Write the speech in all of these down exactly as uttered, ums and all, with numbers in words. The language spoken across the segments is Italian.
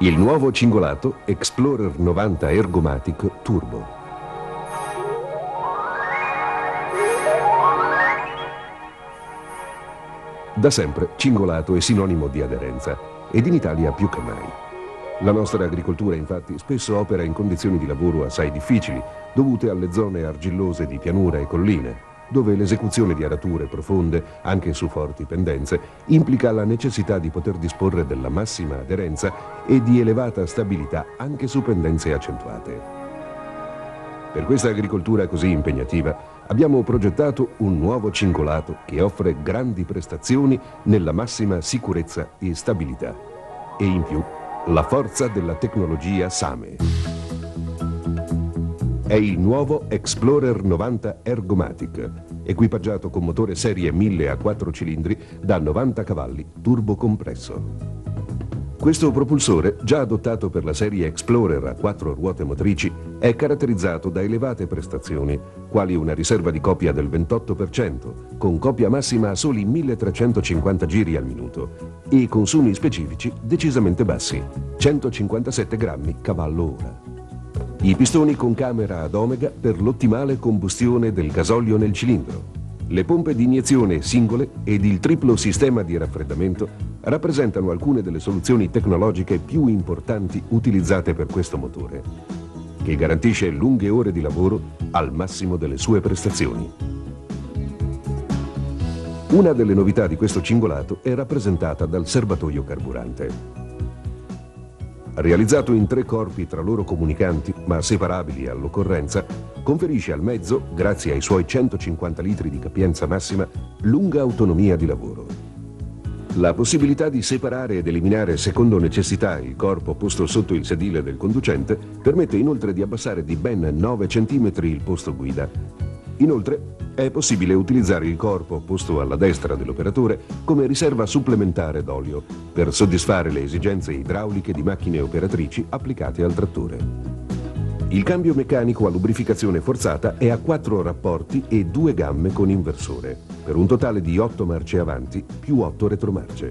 Il nuovo cingolato Explorer novanta Ergomatic Turbo. Da sempre cingolato è sinonimo di aderenza ed in Italia più che mai. La nostra agricoltura infatti spesso opera in condizioni di lavoro assai difficili, dovute alle zone argillose di pianura e colline, dove l'esecuzione di arature profonde, anche su forti pendenze, implica la necessità di poter disporre della massima aderenza e di elevata stabilità anche su pendenze accentuate. Per questa agricoltura così impegnativa abbiamo progettato un nuovo cingolato che offre grandi prestazioni nella massima sicurezza e stabilità e in più la forza della tecnologia SAME. È il nuovo Explorer novanta Ergomatic, equipaggiato con motore serie mille a quattro cilindri da novanta cavalli turbocompresso. Questo propulsore, già adottato per la serie Explorer a quattro ruote motrici, è caratterizzato da elevate prestazioni, quali una riserva di copia del ventotto per cento, con copia massima a soli milletrecentocinquanta giri al minuto, e consumi specifici decisamente bassi, centocinquantasette grammi cavallo ora. I pistoni con camera ad omega per l'ottimale combustione del gasolio nel cilindro. Le pompe di iniezione singole ed il triplo sistema di raffreddamento rappresentano alcune delle soluzioni tecnologiche più importanti utilizzate per questo motore, che garantisce lunghe ore di lavoro al massimo delle sue prestazioni. Una delle novità di questo cingolato è rappresentata dal serbatoio carburante. Realizzato in tre corpi tra loro comunicanti, ma separabili all'occorrenza, conferisce al mezzo, grazie ai suoi centocinquanta litri di capienza massima, lunga autonomia di lavoro. La possibilità di separare ed eliminare secondo necessità il corpo posto sotto il sedile del conducente permette inoltre di abbassare di ben nove centimetri il posto guida. Inoltre è possibile utilizzare il corpo posto alla destra dell'operatore come riserva supplementare d'olio per soddisfare le esigenze idrauliche di macchine operatrici applicate al trattore. Il cambio meccanico a lubrificazione forzata è a quattro rapporti e due gamme con inversore, per un totale di otto marce avanti più otto retromarce.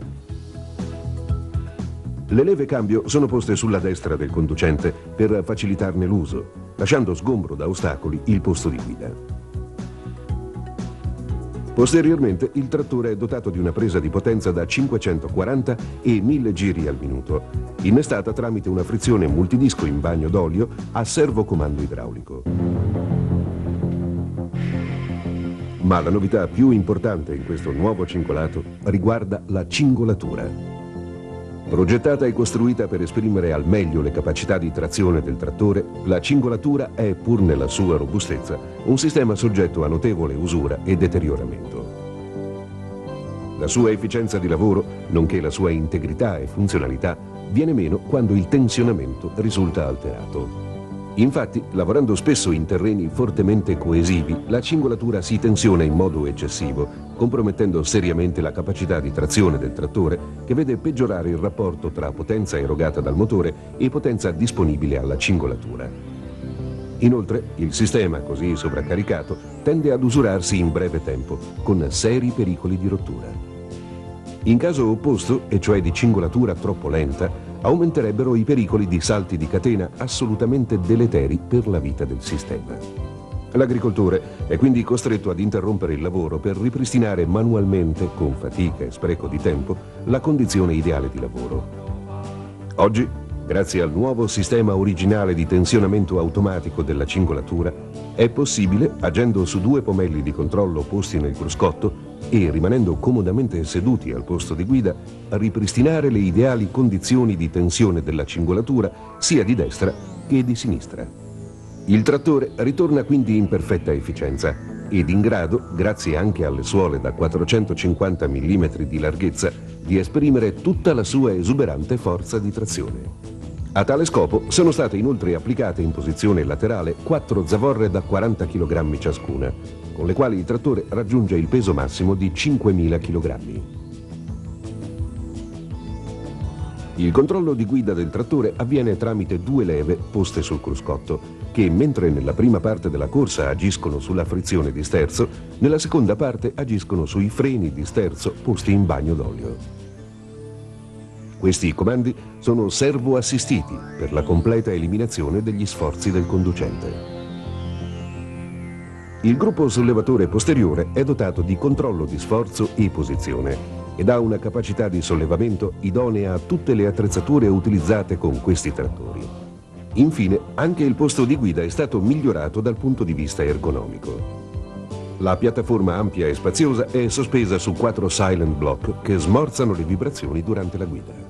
Le leve cambio sono poste sulla destra del conducente per facilitarne l'uso, lasciando sgombro da ostacoli il posto di guida. Posteriormente il trattore è dotato di una presa di potenza da cinquecentoquaranta e mille giri al minuto, innestata tramite una frizione multidisco in bagno d'olio a servocomando idraulico. Ma la novità più importante in questo nuovo cingolato riguarda la cingolatura. Progettata e costruita per esprimere al meglio le capacità di trazione del trattore, la cingolatura è, pur nella sua robustezza, un sistema soggetto a notevole usura e deterioramento. La sua efficienza di lavoro, nonché la sua integrità e funzionalità, viene meno quando il tensionamento risulta alterato. Infatti, lavorando spesso in terreni fortemente coesivi, la cingolatura si tensiona in modo eccessivo, compromettendo seriamente la capacità di trazione del trattore, che vede peggiorare il rapporto tra potenza erogata dal motore e potenza disponibile alla cingolatura. Inoltre, il sistema, così sovraccaricato, tende ad usurarsi in breve tempo, con seri pericoli di rottura. In caso opposto, e cioè di cingolatura troppo lenta, aumenterebbero i pericoli di salti di catena assolutamente deleteri per la vita del sistema. L'agricoltore è quindi costretto ad interrompere il lavoro per ripristinare manualmente, con fatica e spreco di tempo, la condizione ideale di lavoro. Oggi, grazie al nuovo sistema originale di tensionamento automatico della cingolatura, è possibile, agendo su due pomelli di controllo posti nel cruscotto e rimanendo comodamente seduti al posto di guida, ripristinare le ideali condizioni di tensione della cingolatura sia di destra che di sinistra. Il trattore ritorna quindi in perfetta efficienza ed in grado, grazie anche alle suole da quattrocentocinquanta millimetri di larghezza, di esprimere tutta la sua esuberante forza di trazione. A tale scopo sono state inoltre applicate in posizione laterale quattro zavorre da quaranta chilogrammi ciascuna, con le quali il trattore raggiunge il peso massimo di cinquemila chilogrammi. Il controllo di guida del trattore avviene tramite due leve poste sul cruscotto, che mentre nella prima parte della corsa agiscono sulla frizione di sterzo, nella seconda parte agiscono sui freni di sterzo posti in bagno d'olio. Questi comandi sono servo-assistiti per la completa eliminazione degli sforzi del conducente. Il gruppo sollevatore posteriore è dotato di controllo di sforzo e posizione ed ha una capacità di sollevamento idonea a tutte le attrezzature utilizzate con questi trattori. Infine, anche il posto di guida è stato migliorato dal punto di vista ergonomico. La piattaforma ampia e spaziosa è sospesa su quattro silent block che smorzano le vibrazioni durante la guida.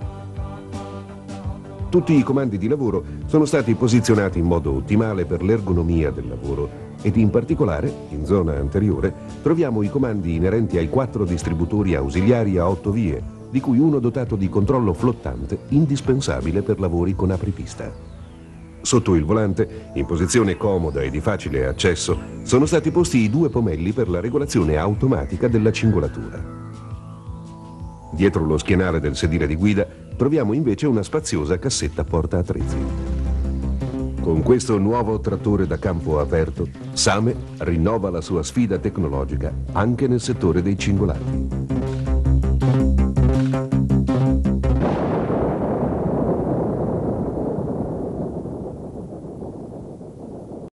Tutti i comandi di lavoro sono stati posizionati in modo ottimale per l'ergonomia del lavoro ed in particolare, in zona anteriore, troviamo i comandi inerenti ai quattro distributori ausiliari a otto vie, di cui uno dotato di controllo flottante indispensabile per lavori con apripista. Sotto il volante, in posizione comoda e di facile accesso, sono stati posti i due pomelli per la regolazione automatica della cingolatura. Dietro lo schienale del sedile di guida troviamo invece una spaziosa cassetta porta attrezzi. Con questo nuovo trattore da campo aperto, SAME rinnova la sua sfida tecnologica anche nel settore dei cingolati.